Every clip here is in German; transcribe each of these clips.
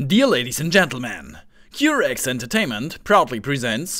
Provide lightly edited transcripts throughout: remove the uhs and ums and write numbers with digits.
Dear ladies and gentlemen, Curex Entertainment proudly presents...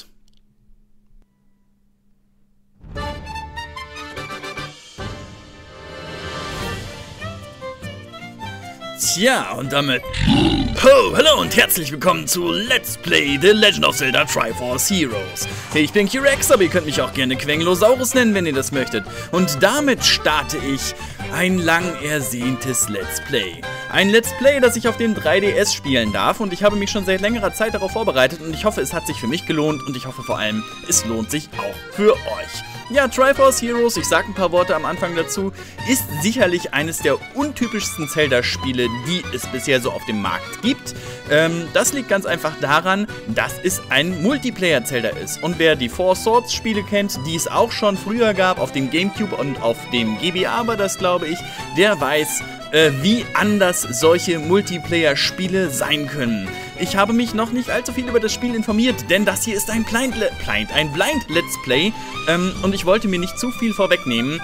Tja, und damit... Hallo und herzlich willkommen zu Let's Play The Legend of Zelda Triforce Heroes. Ich bin Curex, aber ihr könnt mich auch gerne Quengelosaurus nennen, wenn ihr das möchtet. Und damit starte ich ein lang ersehntes Let's Play. Ein Let's Play, das ich auf dem 3DS spielen darf, und ich habe mich schon seit längerer Zeit darauf vorbereitet und ich hoffe, es hat sich für mich gelohnt und ich hoffe vor allem, es lohnt sich auch für euch. Ja, Triforce Heroes, ich sage ein paar Worte am Anfang dazu, ist sicherlich eines der untypischsten Zelda-Spiele, die es bisher so auf dem Markt gibt. Das liegt ganz einfach daran, dass es ein Multiplayer-Zelda ist. Und wer die Four Swords-Spiele kennt, die es auch schon früher gab, auf dem Gamecube und auf dem GBA war das, glaube ich, der weiß, wie anders solche Multiplayer-Spiele sein können. Ich habe mich noch nicht allzu viel über das Spiel informiert, denn das hier ist ein Blind Let's Play und ich wollte mir nicht zu viel vorwegnehmen.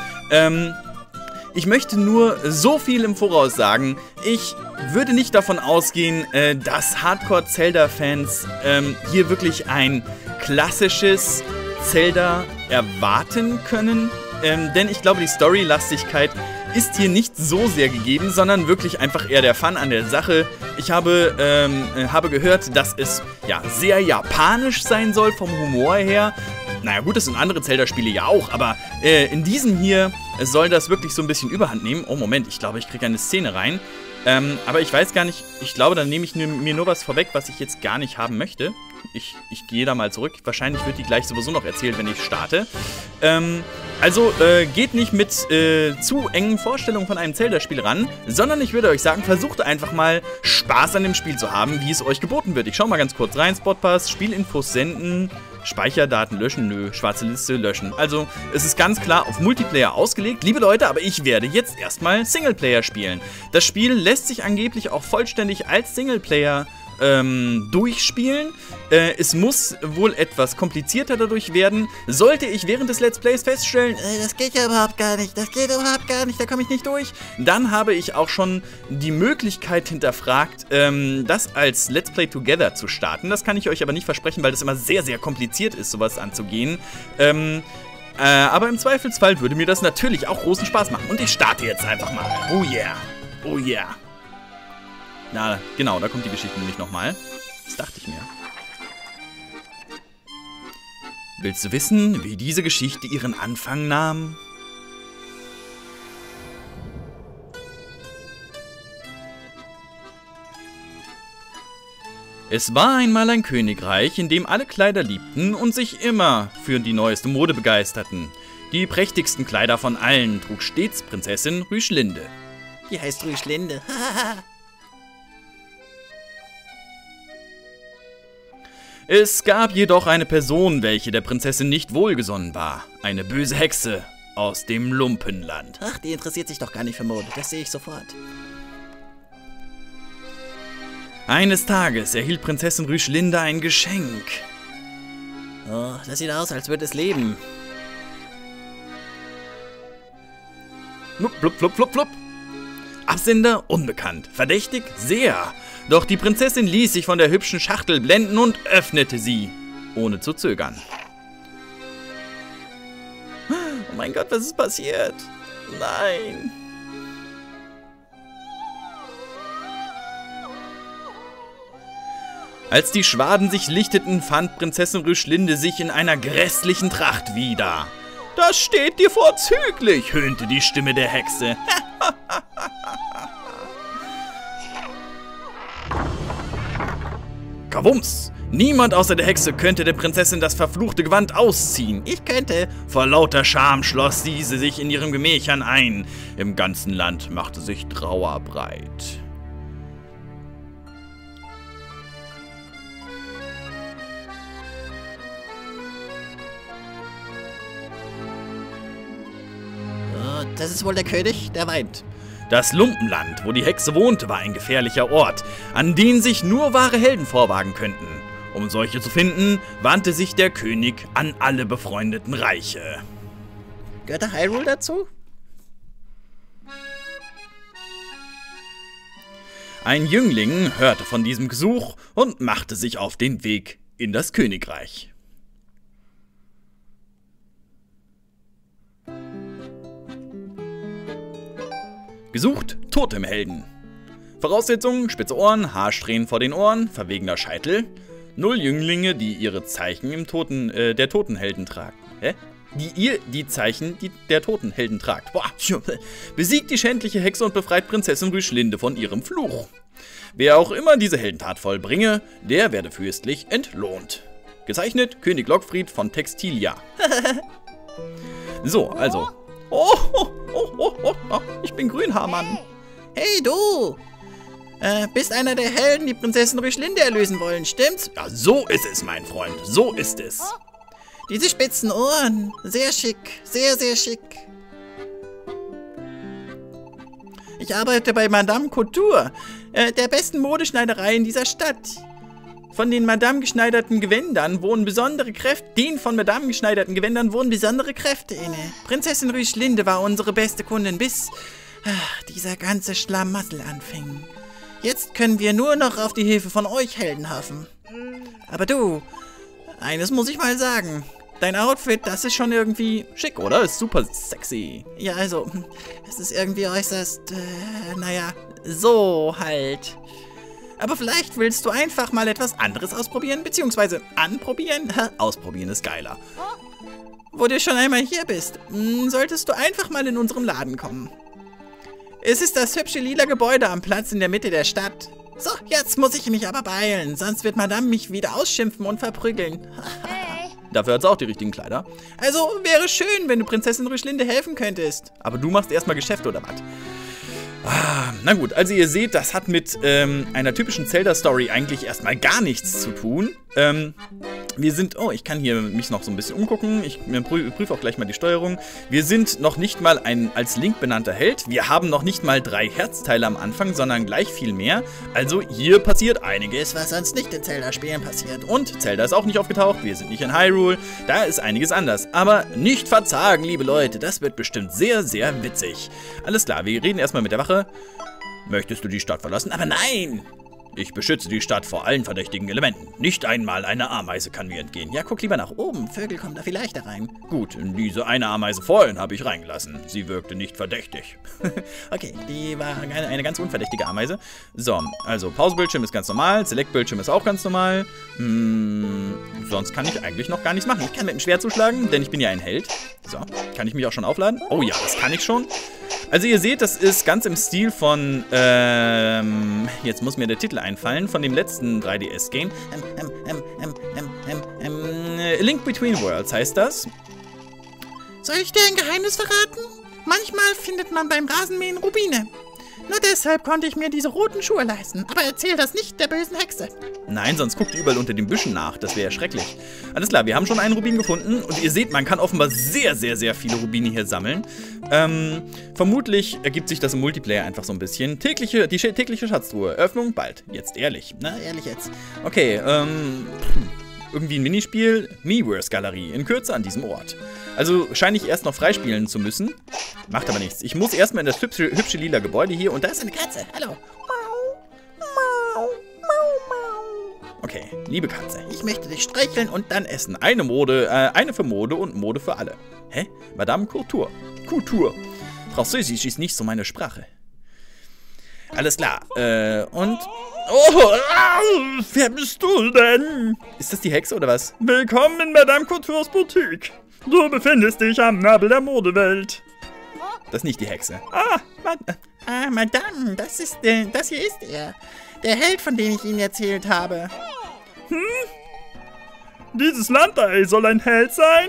Ich möchte nur so viel im Voraus sagen. Ich würde nicht davon ausgehen, dass Hardcore-Zelda-Fans hier wirklich ein klassisches Zelda erwarten können, denn ich glaube, die Storylastigkeit ist hier nicht so sehr gegeben, sondern wirklich einfach eher der Fun an der Sache. Ich habe gehört, dass es ja sehr japanisch sein soll vom Humor her. Naja gut, das sind andere Zelda-Spiele ja auch, aber in diesem hier soll das wirklich so ein bisschen Überhand nehmen. Oh Moment, ich glaube, ich kriege eine Szene rein. Aber ich weiß gar nicht, ich glaube, dann nehme ich mir nur was vorweg, was ich jetzt gar nicht haben möchte. Ich gehe da mal zurück. Wahrscheinlich wird die gleich sowieso noch erzählt, wenn ich starte. Also geht nicht mit zu engen Vorstellungen von einem Zelda-Spiel ran, sondern ich würde euch sagen, versucht einfach mal Spaß an dem Spiel zu haben, wie es euch geboten wird. Ich schaue mal ganz kurz rein. Spotpass, Spielinfos senden, Speicherdaten löschen, nö, schwarze Liste löschen. Also es ist ganz klar auf Multiplayer ausgelegt. Liebe Leute, aber ich werde jetzt erstmal Singleplayer spielen. Das Spiel lässt sich angeblich auch vollständig als Singleplayer durchspielen. Es muss wohl etwas komplizierter dadurch werden. Sollte ich während des Let's Plays feststellen, das geht ja überhaupt gar nicht, da komme ich nicht durch, dann habe ich auch schon die Möglichkeit hinterfragt, das als Let's Play Together zu starten. Das kann ich euch aber nicht versprechen, weil das immer sehr, sehr kompliziert ist, sowas anzugehen. Aber im Zweifelsfall würde mir das natürlich auch großen Spaß machen. Und ich starte jetzt einfach mal. Oh yeah. Oh yeah. Na, genau, da kommt die Geschichte nämlich nochmal. Das dachte ich mir. Willst du wissen, wie diese Geschichte ihren Anfang nahm? Es war einmal ein Königreich, in dem alle Kleider liebten und sich immer für die neueste Mode begeisterten. Die prächtigsten Kleider von allen trug stets Prinzessin Rüschlinde. Die heißt Rüschlinde. Es gab jedoch eine Person, welche der Prinzessin nicht wohlgesonnen war. Eine böse Hexe aus dem Lumpenland. Ach, die interessiert sich doch gar nicht für Mode, das sehe ich sofort. Eines Tages erhielt Prinzessin Rüschlinde ein Geschenk. Oh, das sieht aus, als würde es leben. Flupp, flupp, flupp, flupp, flupp. Absender unbekannt, verdächtig sehr. Doch die Prinzessin ließ sich von der hübschen Schachtel blenden und öffnete sie, ohne zu zögern. Oh mein Gott, was ist passiert? Nein. Als die Schwaden sich lichteten, fand Prinzessin Rüschlinde sich in einer grässlichen Tracht wieder. Das steht dir vorzüglich, höhnte die Stimme der Hexe. Kawums! Niemand außer der Hexe könnte der Prinzessin das verfluchte Gewand ausziehen. Ich könnte. Vor lauter Scham schloss sie sich in ihren Gemächern ein. Im ganzen Land machte sich Trauer breit. Oh, das ist wohl der König, der weint. Das Lumpenland, wo die Hexe wohnte, war ein gefährlicher Ort, an den sich nur wahre Helden vorwagen könnten. Um solche zu finden, wandte sich der König an alle befreundeten Reiche. Gehört der Hyrule dazu? Ein Jüngling hörte von diesem Gesuch und machte sich auf den Weg in das Königreich. Gesucht, Totemhelden. Voraussetzungen, spitze Ohren, Haarsträhnen vor den Ohren, verwegener Scheitel. 0 Jünglinge, die ihre Zeichen der Totenhelden tragen. Hä? Die Zeichen der Totenhelden tragt. Boah, besiegt die schändliche Hexe und befreit Prinzessin Rüschlinde von ihrem Fluch. Wer auch immer diese Heldentat vollbringe, der werde fürstlich entlohnt. Gezeichnet König Lockfried von Textilia. So, also. Ich bin Grünhaarmann. Hey du! Bist einer der Helden, die Prinzessin Rüschlinde erlösen wollen, stimmt's? Ja, so ist es, mein Freund. So ist es. Diese spitzen Ohren. Sehr schick. Sehr, sehr schick. Ich arbeite bei Madame Couture, der besten Modeschneiderei in dieser Stadt. Von den Madame geschneiderten Gewändern wohnen besondere Kräfte. inne. Prinzessin Rüschlinde war unsere beste Kundin, bis dieser ganze Schlamassel anfing. Jetzt können wir nur noch auf die Hilfe von euch Helden hoffen. Aber du, eines muss ich mal sagen. Dein Outfit, das ist schon irgendwie schick, oder? Ist super sexy. Ja, also, es ist irgendwie äußerst, naja, so halt. Aber vielleicht willst du einfach mal etwas anderes ausprobieren, beziehungsweise anprobieren? Ausprobieren ist geiler. Wo du schon einmal hier bist, solltest du einfach mal in unseren Laden kommen. Es ist das hübsche lila Gebäude am Platz in der Mitte der Stadt. So, jetzt muss ich mich aber beeilen, sonst wird Madame mich wieder ausschimpfen und verprügeln. Dafür hat sie auch die richtigen Kleider. Also wäre schön, wenn du Prinzessin Rüschlinde helfen könntest. Aber du machst erstmal Geschäfte oder was? Na gut, also ihr seht, das hat mit einer typischen Zelda-Story eigentlich erstmal gar nichts zu tun. Wir sind, ich kann hier mich noch so ein bisschen umgucken, ich prüfe auch gleich mal die Steuerung. Wir sind noch nicht mal ein als Link benannter Held, wir haben noch nicht mal 3 Herzteile am Anfang, sondern gleich viel mehr. Also hier passiert einiges, was sonst nicht in Zelda-Spielen passiert. Und Zelda ist auch nicht aufgetaucht, wir sind nicht in Hyrule, da ist einiges anders. Aber nicht verzagen, liebe Leute, das wird bestimmt sehr, sehr witzig. Alles klar, wir reden erstmal mit der Wache. Möchtest du die Stadt verlassen? Aber nein! Ich beschütze die Stadt vor allen verdächtigen Elementen. Nicht einmal eine Ameise kann mir entgehen. Ja, guck lieber nach oben. Vögel kommen da vielleicht da rein. Gut, diese eine Ameise vorhin habe ich reingelassen. Sie wirkte nicht verdächtig. Okay, die war eine ganz unverdächtige Ameise. So, also Pausebildschirm ist ganz normal. Select-Bildschirm ist auch ganz normal. Sonst kann ich eigentlich noch gar nichts machen. Ich kann mit dem Schwert zuschlagen, denn ich bin ja ein Held. So, kann ich mich auch schon aufladen? Oh ja, das kann ich schon. Also ihr seht, das ist ganz im Stil von, jetzt muss mir der Titel einfallen, von dem letzten 3DS-Game. Link Between Worlds heißt das. Soll ich dir ein Geheimnis verraten? Manchmal findet man beim Rasenmähen Rubine. Nur deshalb konnte ich mir diese roten Schuhe leisten. Aber erzähl das nicht der bösen Hexe. Nein, sonst guckt ihr überall unter den Büschen nach. Das wäre ja schrecklich. Alles klar, wir haben schon einen Rubin gefunden. Und ihr seht, man kann offenbar sehr, sehr, sehr viele Rubine hier sammeln. Vermutlich ergibt sich das im Multiplayer einfach so ein bisschen. Die tägliche Schatztruhe. Öffnung bald. Jetzt ehrlich. Na, ehrlich jetzt. Okay, irgendwie ein Minispiel. Miiverse-Galerie. In Kürze an diesem Ort. Also scheine ich erst noch freispielen zu müssen. Macht aber nichts. Ich muss erstmal in das hübsche lila Gebäude hier. Und da ist eine Katze. Hallo. Okay, liebe Katze, ich möchte dich streicheln und dann essen. Eine für Mode und Mode für alle. Hä? Madame Couture. Französisch ist nicht so meine Sprache. Alles klar. Und... Oh, wer bist du denn? Ist das die Hexe oder was? Willkommen in Madame Coutures Boutique. Du befindest dich am Nabel der Modewelt. Das ist nicht die Hexe. Madame, das hier ist er. Der Held, von dem ich Ihnen erzählt habe. Dieses Landei soll ein Held sein?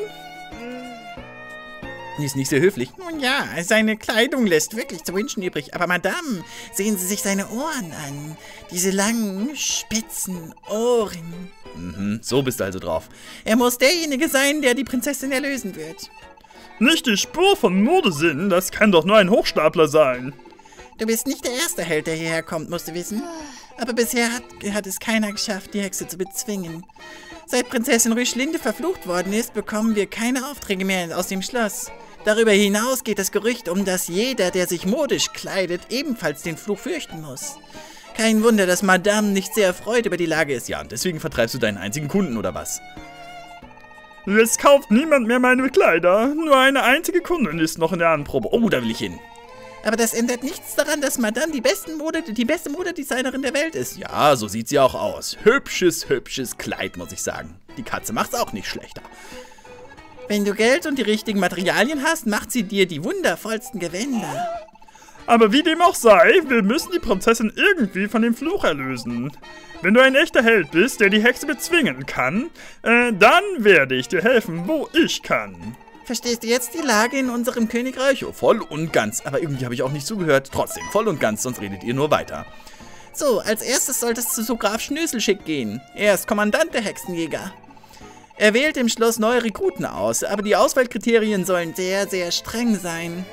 Die ist nicht sehr höflich. Nun ja, seine Kleidung lässt wirklich zu wünschen übrig. Aber Madame, sehen Sie sich seine Ohren an. Diese langen, spitzen Ohren. So bist du also drauf. Er muss derjenige sein, der die Prinzessin erlösen wird. Nicht die Spur von Modesinn, das kann doch nur ein Hochstapler sein. Du bist nicht der erste Held, der hierher kommt, musst du wissen. Aber bisher hat es keiner geschafft, die Hexe zu bezwingen. Seit Prinzessin Rüschlinde verflucht worden ist, bekommen wir keine Aufträge mehr aus dem Schloss. Darüber hinaus geht das Gerücht um, dass jeder, der sich modisch kleidet, ebenfalls den Fluch fürchten muss. Kein Wunder, dass Madame nicht sehr erfreut über die Lage ist. Ja, und deswegen vertreibst du deinen einzigen Kunden, oder was? Jetzt kauft niemand mehr meine Kleider. Nur eine einzige Kundin ist noch in der Anprobe. Oh, da will ich hin. Aber das ändert nichts daran, dass Madame die beste Modedesignerin der Welt ist. Ja, so sieht sie auch aus. Hübsches Kleid, muss ich sagen. Die Katze macht's auch nicht schlechter. Wenn du Geld und die richtigen Materialien hast, macht sie dir die wundervollsten Gewänder. Aber wie dem auch sei, wir müssen die Prinzessin irgendwie von dem Fluch erlösen. Wenn du ein echter Held bist, der die Hexe bezwingen kann, dann werde ich dir helfen, wo ich kann. Verstehst du jetzt die Lage in unserem Königreich? Oh, voll und ganz. Aber irgendwie habe ich auch nicht zugehört. Trotzdem, voll und ganz, sonst redet ihr nur weiter. So, als erstes solltest du zu Graf Schnöselschick gehen. Er ist Kommandant der Hexenjäger. Er wählt im Schloss neue Rekruten aus, aber die Auswahlkriterien sollen sehr, sehr streng sein.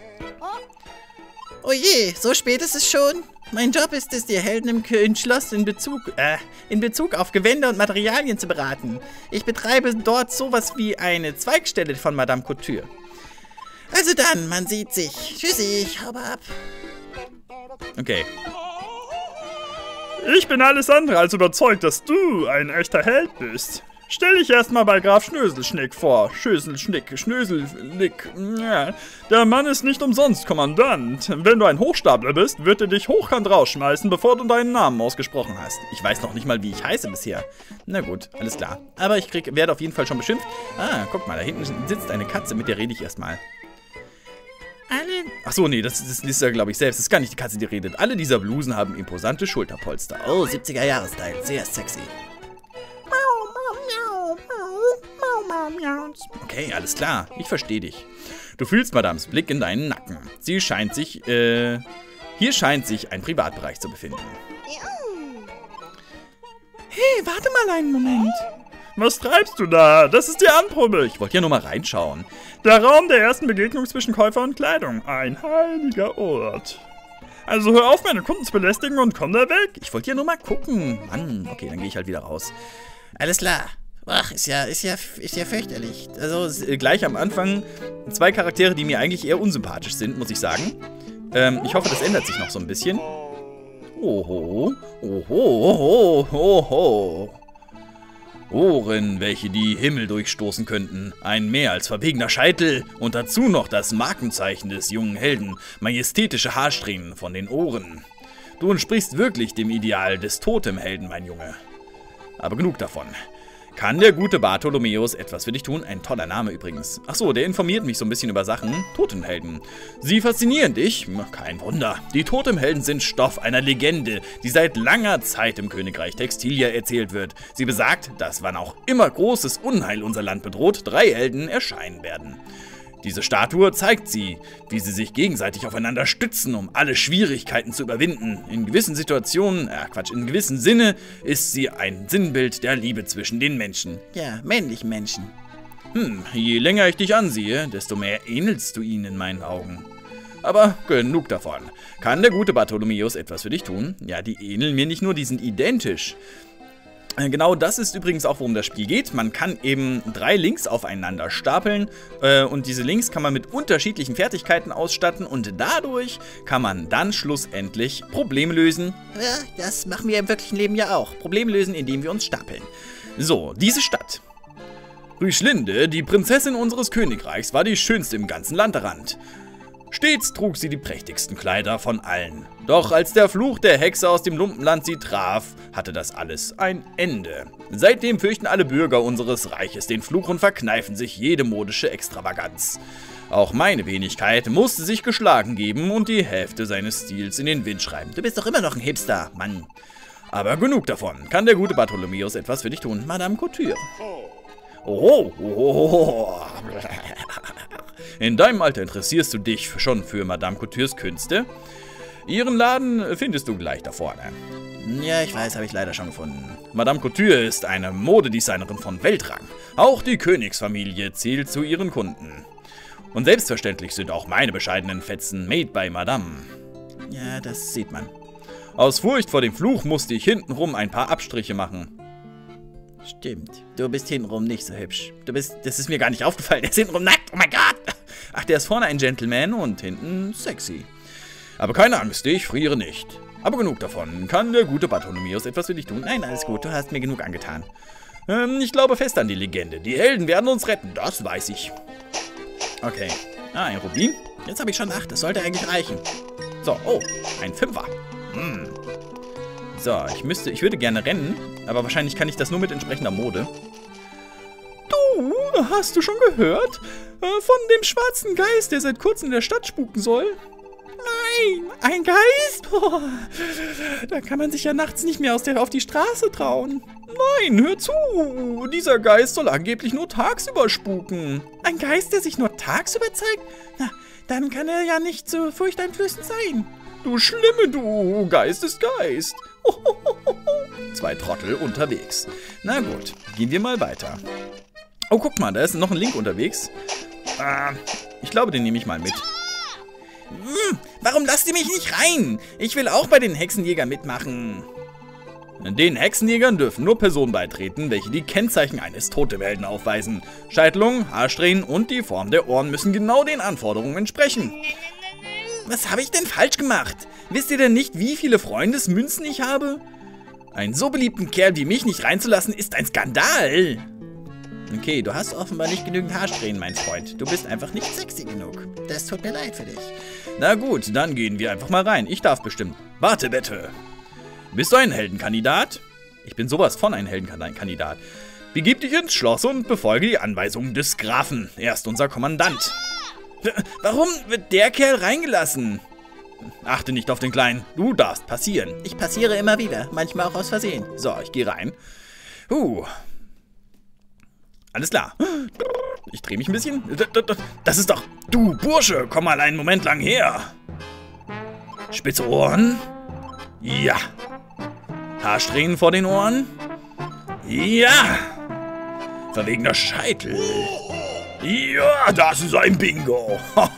Oh je, so spät ist es schon. Mein Job ist es, die Helden im Schloss in Bezug auf Gewänder und Materialien zu beraten. Ich betreibe dort sowas wie eine Zweigstelle von Madame Couture. Also dann, man sieht sich. Tschüssi, ich hau ab. Okay. Ich bin alles andere als überzeugt, dass du ein echter Held bist. Stell dich erstmal bei Graf Schnöselschnick vor. Schnöselschnick. Ja. Der Mann ist nicht umsonst Kommandant. Wenn du ein Hochstapler bist, wird er dich hochkant rausschmeißen, bevor du deinen Namen ausgesprochen hast. Ich weiß noch nicht mal, wie ich heiße bisher. Na gut, alles klar. Aber ich werde auf jeden Fall schon beschimpft. Ah, guck mal, da hinten sitzt eine Katze, mit der rede ich erstmal. Achso, nee, das ist ja, glaube ich, selbst. Das ist gar nicht die Katze, die redet. Alle dieser Blusen haben imposante Schulterpolster. Oh, 70er-Jahre-Style. Sehr sexy. Okay, alles klar. Ich verstehe dich. Du fühlst Madames Blick in deinen Nacken. Hier scheint sich ein Privatbereich zu befinden. Hey, warte mal einen Moment. Was treibst du da? Das ist die Anprobe. Ich wollte ja nur mal reinschauen. Der Raum der ersten Begegnung zwischen Käufer und Kleidung. Ein heiliger Ort. Also hör auf, meine Kunden zu belästigen und komm da weg. Ich wollte ja nur mal gucken. Mann, okay, dann gehe ich halt wieder raus. Alles klar. Ach, ist ja fürchterlich. Also gleich am Anfang 2 Charaktere, die mir eigentlich eher unsympathisch sind, muss ich sagen. Ich hoffe, das ändert sich noch so ein bisschen. Oho, oho, oho, oho. Ohren, welche die Himmel durchstoßen könnten. Ein mehr als verwegener Scheitel und dazu noch das Markenzeichen des jungen Helden. Majestätische Haarsträhnen von den Ohren. Du entsprichst wirklich dem Ideal des Totemhelden, mein Junge. Aber genug davon. Kann der gute Bartholomäus etwas für dich tun? Ein toller Name übrigens. Achso, der informiert mich so ein bisschen über Sachen. Totemhelden. Sie faszinieren dich? Kein Wunder. Die Totemhelden sind Stoff einer Legende, die seit langer Zeit im Königreich Textilia erzählt wird. Sie besagt, dass wann auch immer großes Unheil unser Land bedroht, 3 Helden erscheinen werden. Diese Statue zeigt sie, wie sie sich gegenseitig aufeinander stützen, um alle Schwierigkeiten zu überwinden. In gewissen Situationen, in gewissem Sinne, ist sie ein Sinnbild der Liebe zwischen den Menschen. Ja, männlichen Menschen. Je länger ich dich ansehe, desto mehr ähnelst du ihnen in meinen Augen. Aber genug davon. Kann der gute Bartholomäus etwas für dich tun? Ja, die ähneln mir nicht nur, die sind identisch. Genau das ist übrigens auch, worum das Spiel geht. Man kann eben 3 Links aufeinander stapeln und diese Links kann man mit unterschiedlichen Fertigkeiten ausstatten und dadurch kann man dann schlussendlich Probleme lösen. Ja, das machen wir im wirklichen Leben ja auch. Probleme lösen, indem wir uns stapeln. So, diese Stadt. Rüschlinde, die Prinzessin unseres Königreichs, war die schönste im ganzen Landrand. Stets trug sie die prächtigsten Kleider von allen. Doch als der Fluch der Hexe aus dem Lumpenland sie traf, hatte das alles ein Ende. Seitdem fürchten alle Bürger unseres Reiches den Fluch und verkneifen sich jede modische Extravaganz. Auch meine Wenigkeit musste sich geschlagen geben und die Hälfte seines Stils in den Wind schreiben. Du bist doch immer noch ein Hipster, Mann. Aber genug davon. Kann der gute Bartholomäus etwas für dich tun, Madame Couture? Oh. In deinem Alter interessierst du dich schon für Madame Coutures Künste? Ihren Laden findest du gleich da vorne. Ja, ich weiß, habe ich leider schon gefunden. Madame Couture ist eine Modedesignerin von Weltrang. Auch die Königsfamilie zählt zu ihren Kunden. Und selbstverständlich sind auch meine bescheidenen Fetzen made by Madame. Ja, das sieht man. Aus Furcht vor dem Fluch musste ich hintenrum ein paar Abstriche machen. Stimmt, du bist hintenrum nicht so hübsch. Das ist mir gar nicht aufgefallen, der ist hintenrum nackt, oh mein Gott! Ach, der ist vorne ein Gentleman und hinten sexy. Aber keine Angst, ich friere nicht. Aber genug davon. Kann der gute Bartholomäus etwas für dich tun? Nein, alles gut, du hast mir genug angetan. Ich glaube fest an die Legende. Die Helden werden uns retten, das weiß ich. Okay. Ein Rubin. Jetzt habe ich schon 8, das sollte eigentlich reichen. So, oh, ein 5er. So, ich würde gerne rennen, aber wahrscheinlich kann ich das nur mit entsprechender Mode. Du, hast du schon gehört? Von dem schwarzen Geist, der seit kurzem in der Stadt spuken soll? Nein, ein Geist? Oh, da kann man sich ja nachts nicht mehr auf die Straße trauen. Nein, hör zu! Dieser Geist soll angeblich nur tagsüber spuken. Ein Geist, der sich nur tagsüber zeigt? Na, dann kann er ja nicht so furchteinflößend sein. Du Schlimme, du! Geist ist Geist. 2 Trottel unterwegs. Na gut, gehen wir mal weiter. Oh, guck mal, da ist noch ein Link unterwegs. Ich glaube, den nehme ich mal mit. Warum lasst ihr mich nicht rein? Ich will auch bei den Hexenjägern mitmachen. Den Hexenjägern dürfen nur Personen beitreten, welche die Kennzeichen eines Totemhelden aufweisen. Scheitelung, Haarsträhnen und die Form der Ohren müssen genau den Anforderungen entsprechen. Was habe ich denn falsch gemacht? Wisst ihr denn nicht, wie viele Freundesmünzen ich habe? Einen so beliebten Kerl wie mich nicht reinzulassen, ist ein Skandal. Okay, du hast offenbar nicht genügend Haarsträhnen, mein Freund. Du bist einfach nicht sexy genug. Das tut mir leid für dich. Na gut, dann gehen wir einfach mal rein. Ich darf bestimmt. Warte, bitte. Bist du ein Heldenkandidat? Ich bin sowas von ein Heldenkandidat. Begib dich ins Schloss und befolge die Anweisungen des Grafen. Er ist unser Kommandant. Warum wird der Kerl reingelassen? Achte nicht auf den Kleinen. Du darfst passieren. Ich passiere immer wieder, manchmal auch aus Versehen. So, ich gehe rein. Alles klar. Ich drehe mich ein bisschen. Das ist doch... Du, Bursche, komm mal einen Moment lang her. Spitze Ohren. Ja. Haarsträhnen vor den Ohren. Ja. Verwegener Scheitel. Ja, das ist ein Bingo.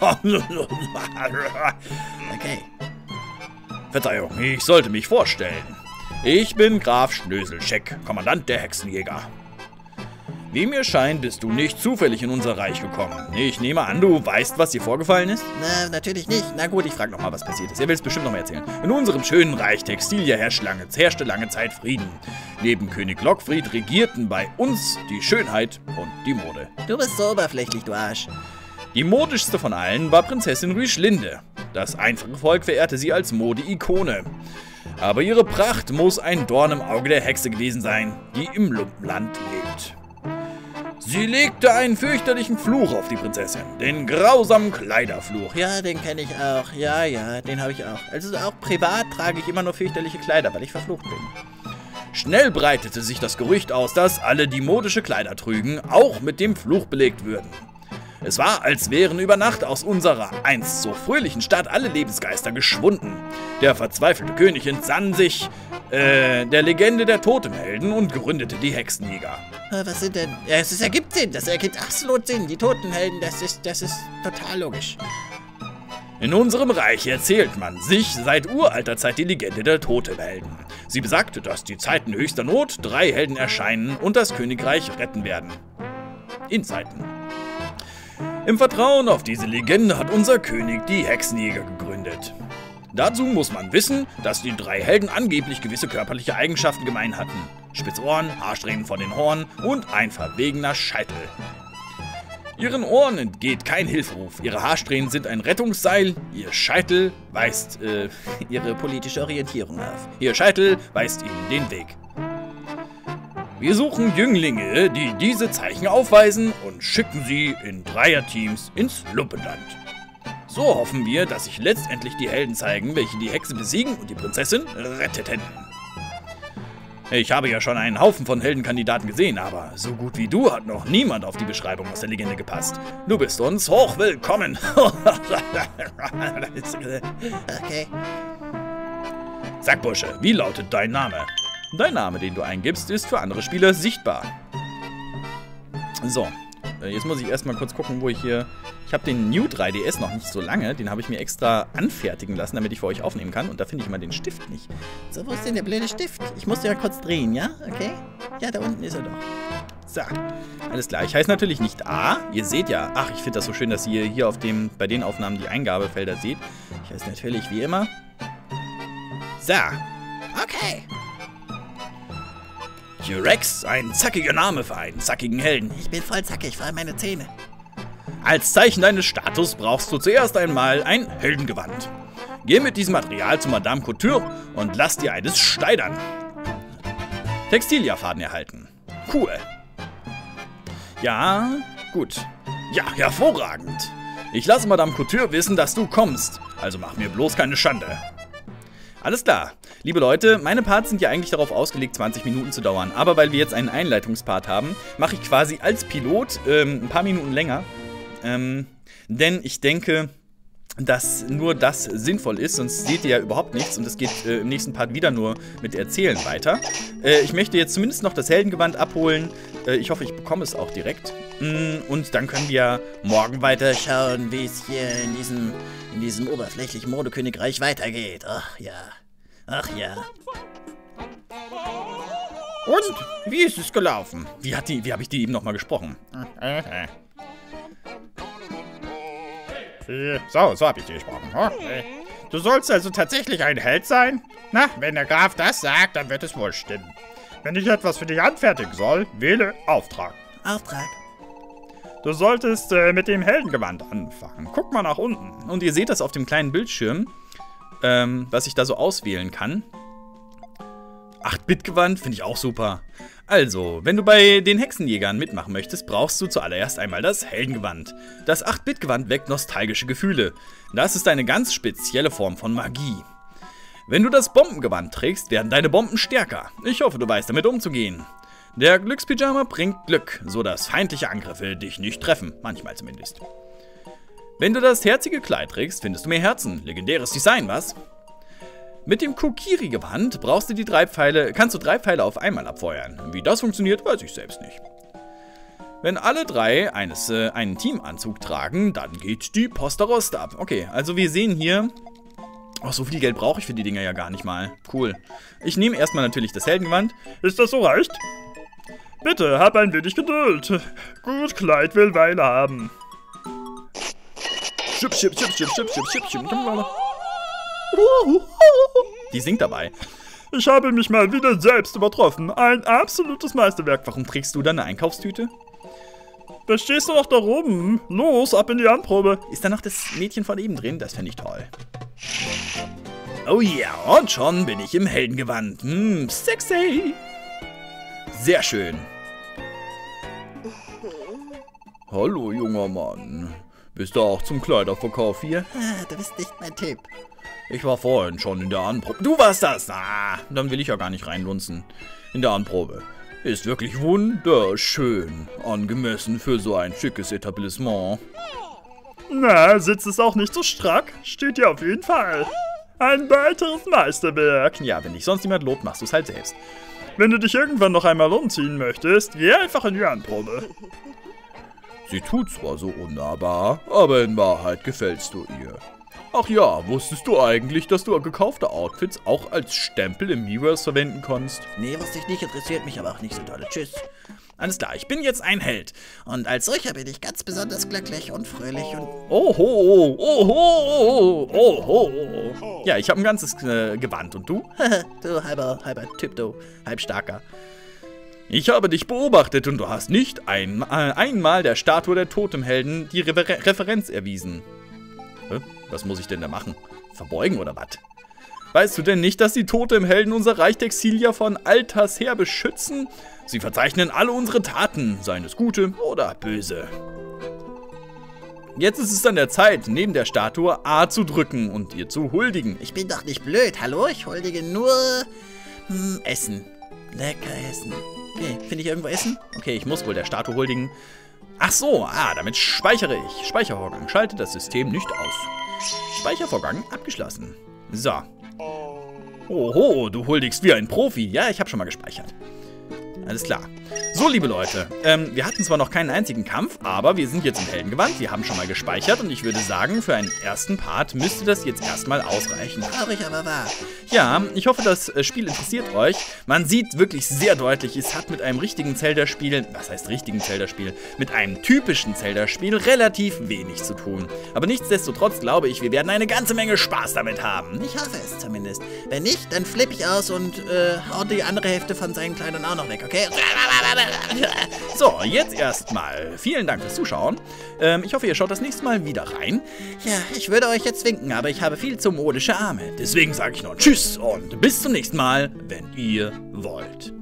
Okay. Verzeihung, ich sollte mich vorstellen. Ich bin Graf Schnöselscheck, Kommandant der Hexenjäger. Wie mir scheint, bist du nicht zufällig in unser Reich gekommen. Ich nehme an, du weißt, was hier vorgefallen ist? Na, natürlich nicht. Na gut, ich frage nochmal, was passiert ist. Er will es bestimmt noch mal erzählen. In unserem schönen Reich Textilia herrschte lange Zeit Frieden. Neben König Lockfried regierten bei uns die Schönheit und die Mode. Du bist so oberflächlich, du Arsch. Die modischste von allen war Prinzessin Rüschlinde. Das einfache Volk verehrte sie als Mode-Ikone. Aber ihre Pracht muss ein Dorn im Auge der Hexe gewesen sein, die im Lumpenland lebt. Sie legte einen fürchterlichen Fluch auf die Prinzessin, den grausamen Kleiderfluch. Ja, den kenne ich auch. Ja, den habe ich auch. Also auch privat trage ich immer nur fürchterliche Kleider, weil ich verflucht bin. Schnell breitete sich das Gerücht aus, dass alle, die modische Kleider trügen, auch mit dem Fluch belegt würden. Es war, als wären über Nacht aus unserer einst so fröhlichen Stadt alle Lebensgeister geschwunden. Der verzweifelte König entsann sich der Legende der Totemhelden und gründete die Hexenjäger. Was sind denn... Ja, es ergibt Sinn, das ergibt absolut Sinn. Die Totenhelden, das ist total logisch. In unserem Reich erzählt man sich seit uralter Zeit die Legende der Totemhelden. Sie besagte, dass die Zeiten höchster Not 3 Helden erscheinen und das Königreich retten werden. In Zeiten. Im Vertrauen auf diese Legende hat unser König die Hexenjäger gegründet. Dazu muss man wissen, dass die 3 Helden angeblich gewisse körperliche Eigenschaften gemein hatten. Spitze Ohren, Haarsträhnen vor den Ohren und ein verwegener Scheitel. Ihren Ohren entgeht kein Hilferuf, ihre Haarsträhnen sind ein Rettungsseil, ihr Scheitel weist ihre politische Orientierung auf. Ihr Scheitel weist ihnen den Weg. Wir suchen Jünglinge, die diese Zeichen aufweisen und schicken sie in Dreierteams ins Lumpenland. So hoffen wir, dass sich letztendlich die Helden zeigen, welche die Hexe besiegen und die Prinzessin retteten. Ich habe ja schon einen Haufen von Heldenkandidaten gesehen, aber so gut wie du hat noch niemand auf die Beschreibung aus der Legende gepasst. Du bist uns hochwillkommen. Okay. Sag, Bursche, wie lautet dein Name? Dein Name, den du eingibst, ist für andere Spieler sichtbar. So, jetzt muss ich erstmal kurz gucken, wo ich hier... Ich habe den New 3DS noch nicht so lange, den habe ich mir extra anfertigen lassen, damit ich für euch aufnehmen kann. Und da finde ich immer den Stift nicht. So, wo ist denn der blöde Stift? Ich muss den ja kurz drehen, ja? Okay? Ja, da unten ist er doch. So, alles klar. Ich heiße natürlich nicht A. Ihr seht ja, ach, ich finde das so schön, dass ihr hier bei den Aufnahmen die Eingabefelder seht. Ich heiße natürlich wie immer So. Okay. T-Rex, ein zackiger Name für einen zackigen Helden. Ich bin voll zackig, vor allem meine Zähne. Als Zeichen deines Status brauchst du zuerst einmal ein Heldengewand. Geh mit diesem Material zu Madame Couture und lass dir eines schneidern. Textilierfaden erhalten. Cool. Ja, gut. Ja, hervorragend. Ich lasse Madame Couture wissen, dass du kommst. Also mach mir bloß keine Schande. Alles klar. Liebe Leute, meine Parts sind ja eigentlich darauf ausgelegt, 20 Minuten zu dauern. Aber weil wir jetzt einen Einleitungspart haben, mache ich quasi als Pilot ein paar Minuten länger. Denn ich denke, dass nur das sinnvoll ist, sonst seht ihr ja überhaupt nichts und es geht im nächsten Part wieder nur mit Erzählen weiter. Ich möchte jetzt zumindest noch das Heldengewand abholen. Ich hoffe, ich bekomme es auch direkt. Und dann können wir morgen weiter schauen, wie es hier in diesem oberflächlichen Modekönigreich weitergeht. Ach ja. Ach ja. Und? Wie ist es gelaufen? Wie habe ich die eben nochmal gesprochen? So habe ich dir gesprochen. Okay. Du sollst also tatsächlich ein Held sein? Na, wenn der Graf das sagt, dann wird es wohl stimmen. Wenn ich etwas für dich anfertigen soll, wähle Auftrag. Auftrag. Du solltest mit dem Heldengewand anfangen. Guck mal nach unten. Und ihr seht das auf dem kleinen Bildschirm, was ich da so auswählen kann. 8-Bit-Gewand finde ich auch super. Also, wenn du bei den Hexenjägern mitmachen möchtest, brauchst du zuallererst einmal das Heldengewand. Das 8-Bit-Gewand weckt nostalgische Gefühle. Das ist eine ganz spezielle Form von Magie. Wenn du das Bombengewand trägst, werden deine Bomben stärker. Ich hoffe, du weißt damit umzugehen. Der Glückspyjama bringt Glück, so dass feindliche Angriffe dich nicht treffen. Manchmal zumindest. Wenn du das herzige Kleid trägst, findest du mehr Herzen. Legendäres Design, was? Mit dem Kokiri-Gewand kannst du 3 Pfeile auf einmal abfeuern. Wie das funktioniert, weiß ich selbst nicht. Wenn alle 3 einen Teamanzug tragen, dann geht die Posterost ab. Okay, also wir sehen hier... Oh, so viel Geld brauche ich für die Dinger ja gar nicht mal. Cool. Ich nehme erstmal natürlich das Heldengewand. Ist das so leicht? Bitte, hab ein wenig Geduld. Gut, Kleid will Weile haben. Schip, schip, schip, schip, schip, schip, schip, schip. Die singt dabei. Ich habe mich mal wieder selbst übertroffen. Ein absolutes Meisterwerk. Warum trägst du da eine Einkaufstüte? Da stehst du doch da oben. Los, ab in die Anprobe. Ist da noch das Mädchen von eben drin? Das fände ich toll. Oh ja, und schon bin ich im Heldengewand. Sexy. Sehr schön. Hallo, junger Mann. Bist du auch zum Kleiderverkauf hier? Du bist nicht mein Typ. Ich war vorhin schon in der Anprobe. Du warst das? Ah, dann will ich ja gar nicht reinlunzen. In der Anprobe. Ist wirklich wunderschön. Angemessen für so ein schickes Etablissement. Na, sitzt es auch nicht so strack? Steht ja auf jeden Fall. Ein weiteres Meisterwerk. Ja, wenn dich sonst niemand lobt, machst du es halt selbst. Wenn du dich irgendwann noch einmal umziehen möchtest, geh einfach in die Anprobe. Sie tut zwar so unnahbar, aber in Wahrheit gefällst du ihr. Ach ja, wusstest du eigentlich, dass du gekaufte Outfits auch als Stempel im Miiverse verwenden kannst? Nee, wusste ich nicht, interessiert mich aber auch nicht so doll. Tschüss. Alles klar, ich bin jetzt ein Held. Und als solcher bin ich ganz besonders glücklich und fröhlich und... Oho, oho, oho. Ja, ich habe ein ganzes Gewand. Und du? Du halber Typ, du halbstarker. Ich habe dich beobachtet und du hast nicht einmal der Statue der Totemhelden die Referenz erwiesen. Was muss ich denn da machen? Verbeugen oder was? Weißt du denn nicht, dass die Totemhelden unser Reich Textilia von alters her beschützen? Sie verzeichnen alle unsere Taten, seien es gute oder böse. Jetzt ist es an der Zeit, neben der Statue A zu drücken und ihr zu huldigen. Ich bin doch nicht blöd, hallo? Ich huldige nur... Essen. Lecker Essen. Okay, finde ich irgendwo Essen? Okay, ich muss wohl der Statue huldigen. Ach so, damit speichere ich. Speichervorgang. Schalte das System nicht aus. Speichervorgang abgeschlossen. So. Oho, du huldigst wie ein Profi. Ja, ich habe schon mal gespeichert. Alles klar. So, liebe Leute, wir hatten zwar noch keinen einzigen Kampf, aber wir sind jetzt im Heldengewand. Wir haben schon mal gespeichert und ich würde sagen, für einen ersten Part müsste das jetzt erstmal ausreichen. Traurig aber wahr. Ja, ich hoffe, das Spiel interessiert euch. Man sieht wirklich sehr deutlich, es hat mit einem richtigen Zelda-Spiel, was heißt richtigen Zelda-Spiel, mit einem typischen Zelda-Spiel relativ wenig zu tun. Aber nichtsdestotrotz glaube ich, wir werden eine ganze Menge Spaß damit haben. Ich hoffe es zumindest. Wenn nicht, dann flippe ich aus und hau die andere Hälfte von seinen Kleidern auch noch weg, okay? So, jetzt erstmal vielen Dank fürs Zuschauen. Ich hoffe, ihr schaut das nächste Mal wieder rein. Ja, ich würde euch jetzt winken, aber ich habe viel zu modische Arme. Deswegen sage ich noch Tschüss und bis zum nächsten Mal, wenn ihr wollt.